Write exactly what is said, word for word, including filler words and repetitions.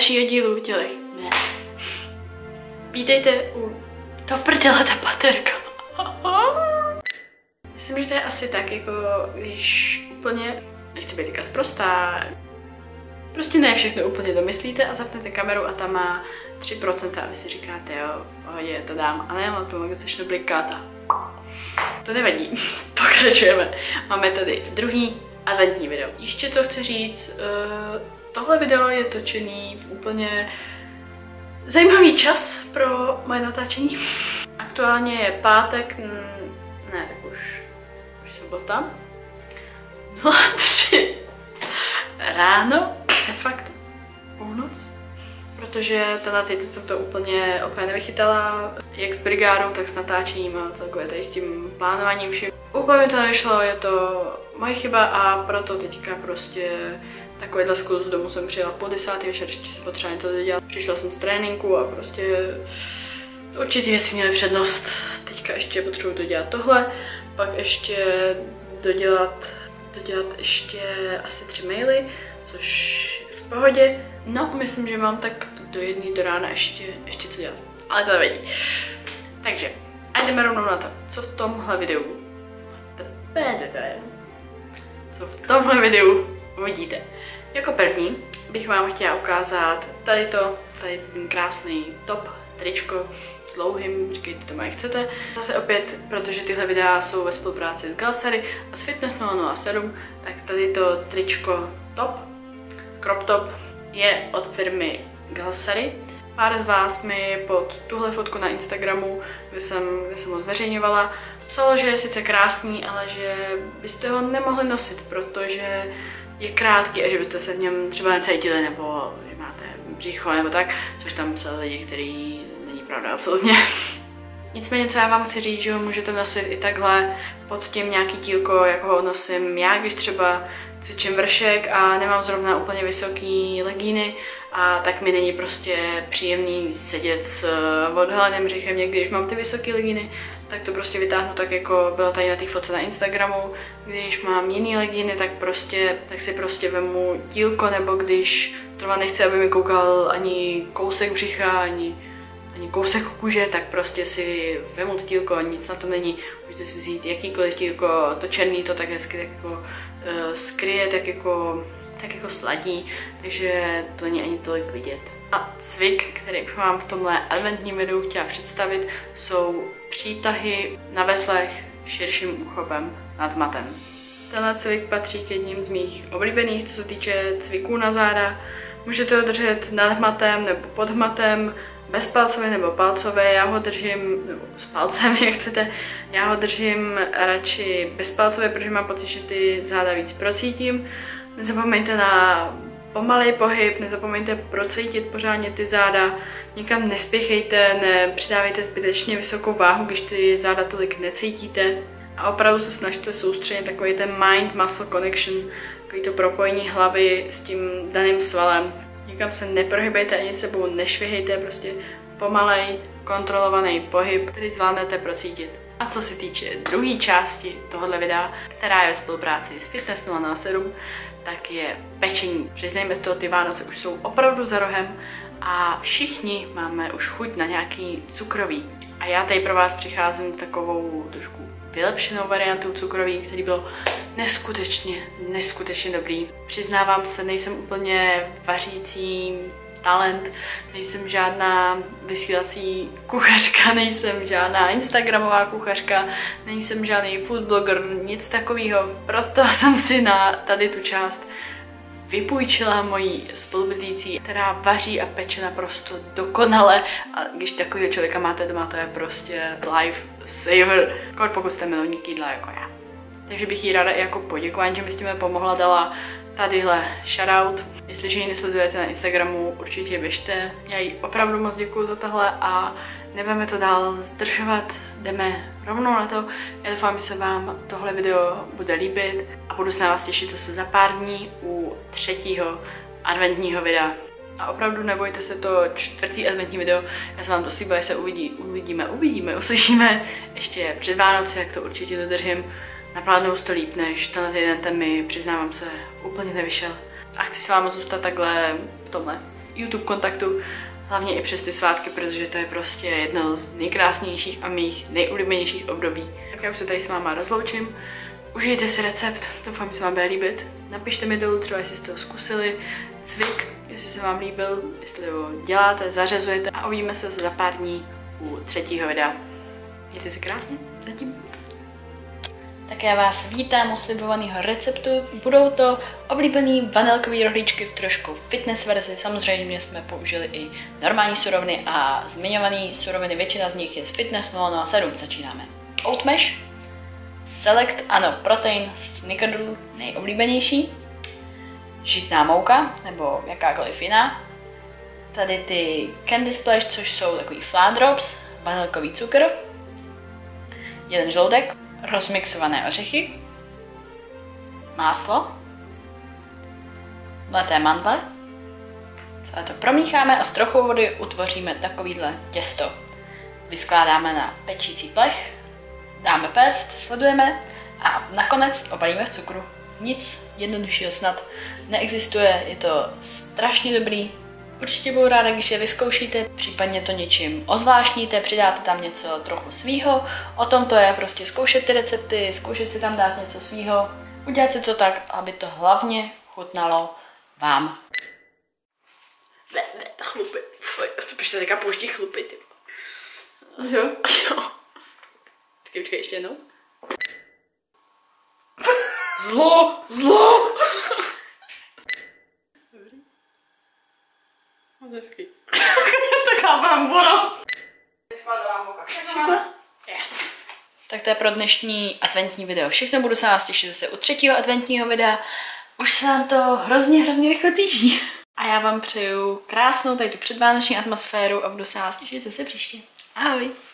dalšího dílu tělech. Ne. Vítejte u to prdele ta baterka. Myslím, že to je asi tak, jako když úplně, nechci být teďka sprostá, prostě ne všechno úplně domyslíte a zapnete kameru a tam má tři procenta a vy si říkáte, jo, pohodě, to dám. A ne, mám tu když začne blikat a to nevadí. Pokračujeme. Máme tady druhý adventní video. Ještě co chci říct, uh, tohle video je točený v úplně zajímavý čas pro moje natáčení. Aktuálně je pátek, ne, tak už, už sobota. nula tři ráno, de facto půlnoc. Protože tenhle týden jsem to úplně, úplně nevychytala, jak s brigádou, tak s natáčením a celkově tady s tím plánováním vším. Úplně to nevyšlo, je to moje chyba a proto teďka prostě takovýhle skluz domů jsem přijela po desátý večer, ještě jsem potřeba něco dodělat. Přišla jsem z tréninku a prostě určitě věci měly přednost. Teďka ještě potřebuji dodělat tohle, pak ještě dodělat, dodělat ještě asi tři maily, což v pohodě. No, myslím, že mám tak do jedné do rána ještě, ještě co dělat, ale to nevadí. Takže, a jdeme rovnou na to, co v tomhle videu, co v tomhle videu uvidíte. Jako první bych vám chtěla ukázat tady to, tady ten krásný top tričko s dlouhým, říkejte to, jak chcete. Zase opět, protože tyhle videa jsou ve spolupráci s Galsary a s Fitness nula nula sedm, tak tady to tričko top, crop top, je od firmy Galsary. Pár z vás mi pod tuhle fotku na Instagramu, kde jsem, kde jsem ho zveřejňovala, psalo, že je sice krásný, ale že byste ho nemohli nosit, protože je krátký a že byste se v něm třeba necítili, nebo že máte břicho nebo tak, což tam psali lidi, který není pravda absolutně. Nicméně, co já vám chci říct, že ho můžete nosit i takhle pod tím nějaký tílko, jako ho nosím já, když třeba cvičím vršek a nemám zrovna úplně vysoký legíny, a tak mi není prostě příjemný sedět s odhaleným břichem někdy, když mám ty vysoké legíny, tak to prostě vytáhnu tak, jako bylo tady na těch fotce na Instagramu. Když mám jiný legíny, tak prostě, tak si prostě vemu tílko, nebo když třeba nechci, aby mi koukal ani kousek břicha, ani, ani kousek kůže, tak prostě si vemu to tílko, nic na to není. Můžete si vzít jakýkoliv tílko, to černý to tak hezky tak jako uh, skryje, tak jako tak jako sladí, takže to není ani tolik vidět. A cvik, který bych vám v tomhle adventním videu chtěla představit, jsou přítahy na veslech širším úchopem nad matem. Tenhle cvik patří k jedním z mých oblíbených, co se týče cviků na záda. Můžete ho držet nad hmatem nebo pod hmatem, bezpalcově nebo palcově, já ho držím, nebo s palcem, jak chcete, já ho držím radši bezpalcově, protože mám pocit, že ty záda víc procítím. Nezapomeňte na pomalej pohyb, nezapomeňte procítit pořádně ty záda, nikam nespěchejte, nepřidávejte zbytečně vysokou váhu, když ty záda tolik necítíte. A opravdu se snažte soustředit takový ten mind-muscle connection, takový to propojení hlavy s tím daným svalem. Nikam se neprohybejte, ani sebou nešvihejte, prostě pomalej, kontrolovaný pohyb, který zvládnete procítit. A co se týče druhé části tohohle videa, která je ve spolupráci s Fitness nula nula sedm, tak je pečení. Přiznejme z toho, ty Vánoce už jsou opravdu za rohem a všichni máme už chuť na nějaký cukrový. A já tady pro vás přicházím takovou trošku vylepšenou variantou cukroví, který byl neskutečně, neskutečně dobrý. Přiznávám se, nejsem úplně vařící talent, nejsem žádná vysílací kuchařka, nejsem žádná instagramová kuchařka, nejsem žádný food blogger, nic takového. Proto jsem si na tady tu část vypůjčila mojí spolubydlící, která vaří a peče naprosto dokonale. A když takového člověka máte doma, to je prostě life saver. Pokud jste milovník jídla jako já. Takže bych jí ráda i jako poděkování, že mi s tím pomohla, dala tadyhle shoutout. Jestliže ji nesledujete na Instagramu, určitě běžte. Já jí opravdu moc děkuju za tohle a nebudeme to dál zdržovat. Jdeme rovnou na to. Já doufám, že se vám tohle video bude líbit a budu se na vás těšit zase za pár dní u třetího adventního videa. A opravdu nebojte se, to čtvrtý adventní video, já se vám to slíbila, že se uvidí, uvidíme, uvidíme, uslyšíme ještě před Vánoci, jak to určitě dodržím. Naplánujou to líp, než tenhle týden ten mi, přiznávám se, úplně nevyšel. A chci s vámi zůstat takhle v tomhle YouTube kontaktu, hlavně i přes ty svátky, protože to je prostě jedno z nejkrásnějších a mých nejoblíbenějších období. Tak já už se tady s váma rozloučím. Užijte si recept, doufám, že se vám bude líbit. Napište mi dolů třeba, jestli jste to zkusili, cvik, jestli se vám líbil, jestli ho děláte, zařazujete a uvidíme se za pár dní u třetího videa. Mějte se krásně, zatím. Tak já vás vítám u slibovaného receptu. Budou to oblíbený vanilkový rohlíčky v trošku fitness verzi. Samozřejmě jsme použili i normální suroviny a zmiňované suroviny, většina z nich je z Fitness nula nula sedm. Začínáme. Oatmesh, Select, ano, protein, snickerdoodle, nejoblíbenější, žitná mouka, nebo jakákoliv jiná. Tady ty Candy Splash, což jsou takový flan drops, vanilkový cukr, jeden žloudek, rozmixované ořechy, máslo, mleté mandle. Celé to promícháme a s trochou vody utvoříme takovýhle těsto. Vyskládáme na pečící plech, dáme péct, sledujeme a nakonec obalíme v cukru. Nic jednoduššího snad neexistuje, je to strašně dobrý. Určitě budu ráda, když je vyzkoušíte, případně to něčím ozvláštníte, přidáte tam něco trochu svýho. O tom to je, prostě zkoušet ty recepty, zkoušet si tam dát něco svýho. Udělat si to tak, aby to hlavně chutnalo vám. Ne, ne, ta chlupy. To už teďka pouští chlupy, ty. Jo? Jo. Počkej, počkej, ještě jednou. Zlo! Zlo! Moc hezký. Taká brambora. Všechno? Yes. Tak to je pro dnešní adventní video všechno. Budu se vás těšit zase u třetího adventního videa. Už se nám to hrozně, hrozně rychle týží. A já vám přeju krásnou tady tu předvánoční atmosféru a budu se vás těšit zase příště. Ahoj.